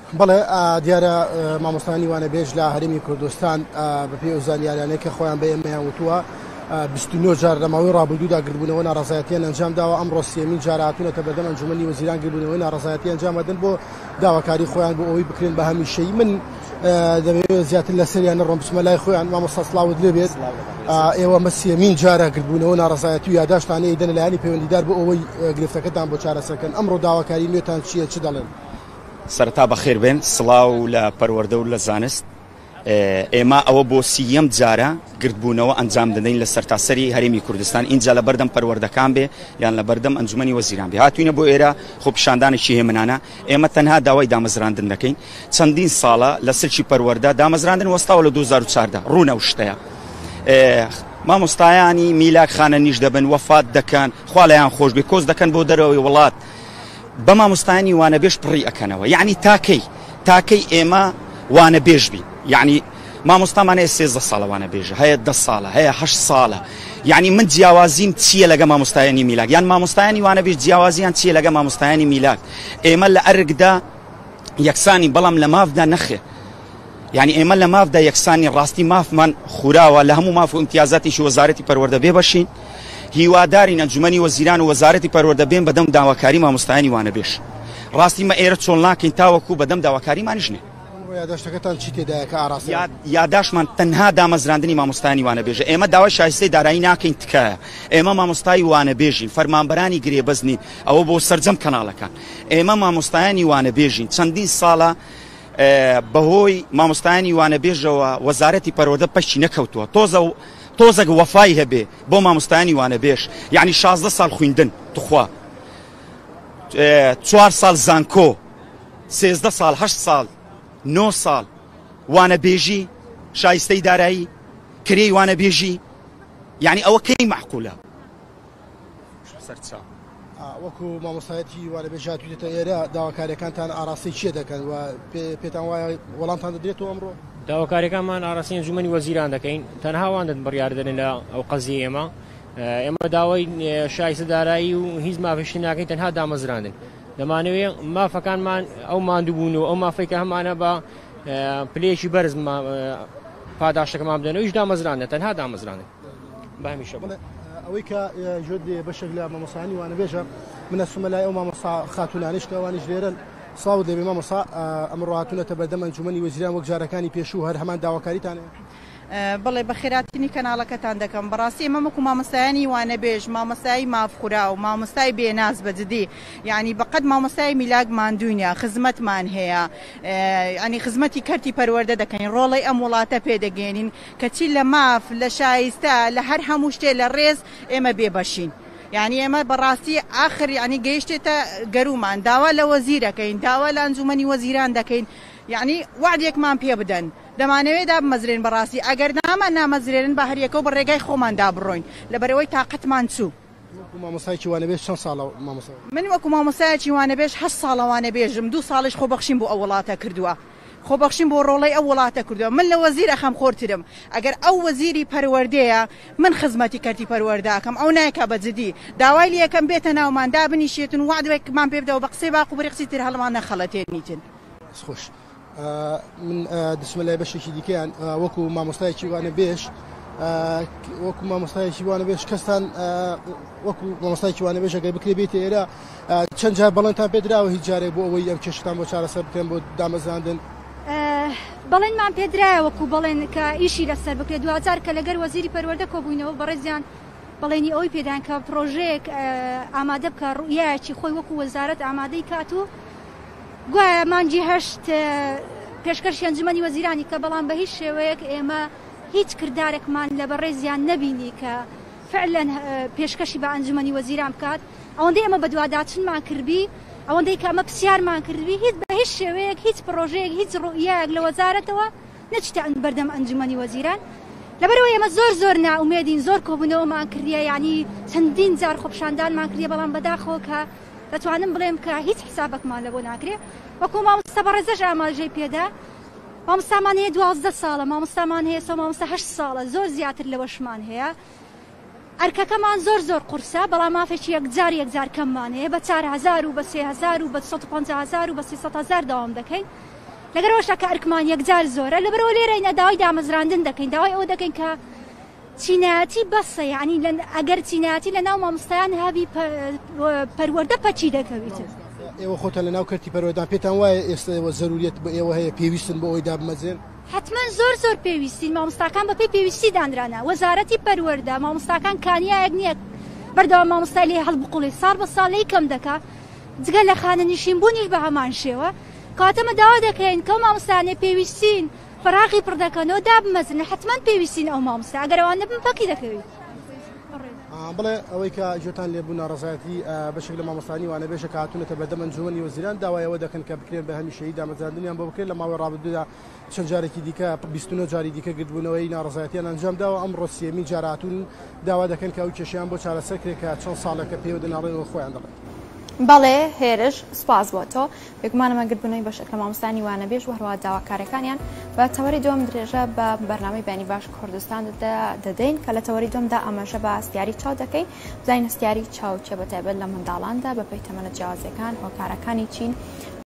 بەڵێ دیارە مامۆستانی وانەبێژ لە هەرێمی کوردستان بەپێ ئەو زانیاریانەی کە خۆیان بە ئێمەیان وتووە 29 جار لەماوەی ڕابردوودا گربوونەوە ناڕەزایەتیان ئەنجام داوە ئەمڕۆ سێمین جار هاتوونەتە بەردەم ئەنجومەنی وەزیران گربوونەوەی ناڕەزایەتی ئەنجام دەدەن بۆ داواکاری خۆیان بۆ ئەوەی بکرێن بە هەمیشەیی من دەبێت زیاتر لەسەریان نەڕۆم بسمەلای خۆیان مامۆستا سڵاوت لێبێت ئێوە مە سێمین جارە گربوونەوە ناڕەزایەتی و یاداشتانەیە دەن لەلایەنی پەیوەندیدار بۆ ئەوەی گرفتەکەتان بۆ چارەسەرکەن ئەمڕۆ داواکاری نوێتان چییە چ دەڵێن؟ سەرەتا بەخێر بێن سڵاو لە پەروەردە و لە زانست ئێمە ئەوە بۆ سیەم جارە گردبوونەوە ئەنجام دەدەین لە سەرتاسەری هەرێمی کوردستان اینجا لە بەردەم پەروەردەکان بێ یان لە بەردەم ئەنجومەنی وەزیران بێ هاتوینە بۆ ئێرە خۆ پیشاندانێکی هێمنانە ئێمە تەنها داوای دامەزراندن دەکەین چەندین ساڵە لە سەرکی پەروەردە دامەزراندن وەستاوە لە 2014 ڕوونە و شتەیە مامۆستایانی میلاک خانە نیش دەبن وەفات دەکەن خوا لەیان خۆش بێ کۆز دەکەن بۆ دەرەوەی وڵات بە مامۆستایانی وانەبێژ پڕی ئەکەنەوە یعنی تاکەی ئێمە وانەبێژ بین یعنی مامۆستامانەیە 13 ساڵە وانەبێژە هەیە 10 ساڵە هەیە 8 ساڵە یعنی من جیاوازیم چییە لەگە مامۆستایانی میلاک یان مامۆستایانی وانەبێژ جیاوازیان چییە لەگە مامۆستایانی میلاک ئێمە لە ئەرگدا یەکسانی بەڵام لە مافدا نەخێ یعنی ئێمە لە مافدا یەکسانی ڕاستی مافمان خوراوە لە هەموو ماف و امتیازاتیشی وەزارەتی پەروەردە بێ بەشین هیوادارین ئەنجومەنی وەزیران و وەزارەتی پەروەردە بێن بەدەم داواکاری مامۆستایانی وانەبێژ ڕاستی مە ئێرە چۆن ناکەین تاوەکو بەدەم داواکاریمانیش نێ یاداشتەکەتان چی تێدایە کە ئاراسی یاداشمان تەنها دامەزراندنی مامۆستایانی وانەبێژە ئێمە داوای شایستەی دارایی ناکەین تکایە ئێمە مامۆستای وانەبێژین فەرمانبەرانی گرێبەزنین ئەوە بۆ سەرجەم کەناڵەکان ئێمە مامۆستایانی وانەبێژین چەندین ساڵە بەهۆی مامۆستایانی وانەبێژەوە وەزارەتی پەروەردە پەشی نەکەوتووە تۆزەک وەفای هەبێ بۆ مامۆستایانی وانەبێژ یعنی 16 ساڵ خوێندن توخوا 4 ساڵ زانکۆ 13 ساڵ 8 ساڵ 9 ساڵ وانەبێژی شایستەی دارایی کرێی وانەبێژی یعنی ئەوە کەی معقولە وەکو مامۆستایەتی وانەبێژ هاتوویتە ئێرە داواکاریەکانتان ئاراسی چیە دەکەن و پێتان وایە وەڵامتان دەدرێتەوە ئەمڕۆ داواکاریەکانمان ئاراسی ئەنجومەنی وەزیران دەکەین تەنها وان دەن بڕیاردەن لە ئەو قەزیە ئێمە داوای شایستە دارایی و هیچ مافێشی ناکەین تەنها دامەزراندن دەمانەوێت مافەکانمان ئەو ماندووبوون و ئەو مافێکە هەمانە بە پلێکی بەرز پاداشەکەمان بدەن ئەویش دامەزراندن تەنها دامەزراندن بامیشە ئەوەی کە ژۆر بەشێک لە مامۆستایانی وانەبێژە منە سومەلای ئەو مامۆستا خاتونانیش کە ئەوانیش لێرن سڵاوت لێبێ مامۆستا ئەمڕۆ هاتوونەتە بەردەم ئەنجومەنی وەزیران وەک جارەکانی پێشوو هەر هەمان داواکاریتانەیە بەڵێ بە خێراتنی کەناڵەکەتان دەکەم بەڕاستی ئێمە وەکو مامۆستایانی وانەبێژ مامۆستایی مافخورا و مامۆستای بێناز بەجددی یعنی بەقەت مامۆستای میلاک ماندوونە خزمەتمان هەیە ینی خزمەتی کەرتی پەروەردە دەکەین ڕۆڵی ئەم وڵاتە پێدەگەێنین کەچی لە ماف لە شایستە لە هەر هەموو شتێ لە ڕێز ئێمە بێبەشین یعنی ئێمە بەڕاستی ئاخر ینی گەیشتێتە گەرومان داوا لە وەزیرەکەین داوا لە ئەنجومەنی وەزیران دەکەین یعنی وعدێکمان پێ بدەن دەمانەوێت دابمەزرێن بەڕاستی ئەگەر نامان نامەزرێنن بە هەریەکە و بە ڕێگای خۆمان دابڕۆین لەبەرەوەی تااقەتمان چوو مامۆستایکی وانەبێژ چەند ساڵە مامۆستا من وەکو مامۆستایەکی وانەبێژ 8 ساڵە وانەبێژم 2 ساڵش خۆبەخشین بۆ ئەو وڵاتە کردووە خۆبەخشین بۆ ڕۆڵەی ئەو وڵاتە کردووە من لە وەزیر ئەخەم خۆرترم ئەگەر ئەو وەزیری پەروەردەیە من خزمەتی کەرتی پەروەردەکەم ئەو نایکە بەجددی داوای لە یەکەم بێتە ناومان دابنیشێتن وعدێکمان پێ بدەوە بە قسەی باق و بڕی قسەی تر هەڵمان نەخەڵەتێنیتن خۆش من دسمەلای بەشێکی دیکەیان وەکو مامۆستایەکی وانەبێژ وەکو مامۆستایەکی وانەبێژ کەستان وەکو مامۆستایەکی وانەبێژ ئەگەر بکرێ بێتە ئێرە چەند جار بەڵێنتان پێدراوە هیچ جارێک بۆ ئەوەی ئەم کێشتان بۆ چارەسەر بکەن بۆ دامەزراندن بەڵێنمان پێدرایە وەکو بەڵێن کە ئیشی لەسەر بکرێت 2000 کە لەگەر وەزیری پەروەردە کۆبووینەوە بەڕێزیان بەڵێنی ئەوەی پێدان کە پرۆژەیەک ئامادە بکە ڕوئیایەکی خۆی وەکو وەزارەت ئامادەی کات و گوایە مانجی هەشت پێشکەشی ئەنجومەنی وەزیرانی کە بەڵام بە هیچ شێوەیەک ئێمە هیچ کردارێکمان لە بەڕێزیان نەبینی کە فعلا پێشکەشی بە ئەنجومەنی وەزیران بکات ئەوەندەی ئەمە بەدواداچنمان کردبی ئەوەندەی کە ئەمە پرسیارمان کردبی هیچ بە هیچ شێوەیەک هیچ پرۆژەیەک هیچ ڕوئیایەک لە وەزارەتەوە نەچتە بەردەم ئەنجومەنی وەزیران لەبەرەوەی ئێمە زۆر ناومێدین زۆر کۆبوونەوەمان کردیە یعنی چەندین جار خۆپشاندانمان کردیە بەڵام بەداخەوە کە دەتوانم بڵێم کە هیچ حسابێکمان لە بۆ ناکرێت وەکو مامۆستا بەڕێزەش ئاماژەی پێدا مامۆستامان هەیە 12 ساڵە مامۆستامان هەیە مامۆستا 8 ساڵە زۆر زیاتر لەوەشمان هەیە ئەرکەکەمان زۆر قورسە بەڵام مافێکی یەکجار کەممان هەیە بە 4000 و بە 3000 و بە 150000 و بە 300000 داوام دەکەین لەگەرەوەشە کە ئەرکمان یەکجار زۆرە لەبەرەوە لێرە داوای دامەزراندن دەکەین داوای ئەوە دەکەین کە چینایەتی بەسە یعنی ئەگەر چینایەتی لە ناو مامۆستایان هەبی پەروەردە پەچی دەکەویت ئێوە خۆتان لە ناو کەرتی پەروەردەدان پێتان وایە ئێستا ئێوە زەروریەت بە ئێوە هەیە پێویستن بۆ ئەوەی دابمەزێن حتمما زۆر پێویستین مامۆستاکان بەپێی پێویستی دانرانە وەزارەتی پەروەردە مامۆستاکان کانیایەک نییە بەردەوام مامۆستای لێ هەڵبقوڵی ساڵ بە ساڵی کەم دەکا جگە لە خانە نشینبوونیش بە هەمان شێوە کاتەمە داوا دەکەین کە مامۆستانێ پێویستین فراغی پڕ دەکەنەوە دابمەزن حتمما پێویستین ئەو مامۆستا ئەگەرەوان نەبن پەکی دەکەوێت بڵێ ئەوەی کە جۆتان لێبوون ناڕزایەتی بەشێک لە مامۆستانی وانە بێژە کە هاتوونەتە بەردەم ئەنجومەنی وەزیران داوایەوە دەکەن کە بکرێن بە هەمیشەیی دامەزراندنیان بۆ بکرێت لە ماوەی ڕابردوودا چەند جارێکی دیکە 29 جاری دیکە گرتبوونەوەی ناڕزایەتیان ئەنجام داوە ئەمڕۆ سێمین جار هاتوون داوا دەکەن کە ئەو کێشیان بۆ چارەسەر کرێت کە چەند ساڵێکە پێوە دەناڕێنەوە خۆیان دەڵێن بەڵێ هێرش سپاس بۆ تۆ بێگومانەمە گرتبوونەوەی بەشێک لە مامۆستانی وانەبێژ و هەروە داواکاریەکانیان بە تەوەری دوم درێژە بە بەرنامەی بەیانی باش کوردستان دەدەین کە لە تەوەری دومدا ئەمەژە بە ئەستیاری چاو دەکەین بزانین ئەستیاری چاو چێ بەتایبەت لە منداڵاندا بەپێی تەمەنە جیاوازەکان هۆکارەکانی چین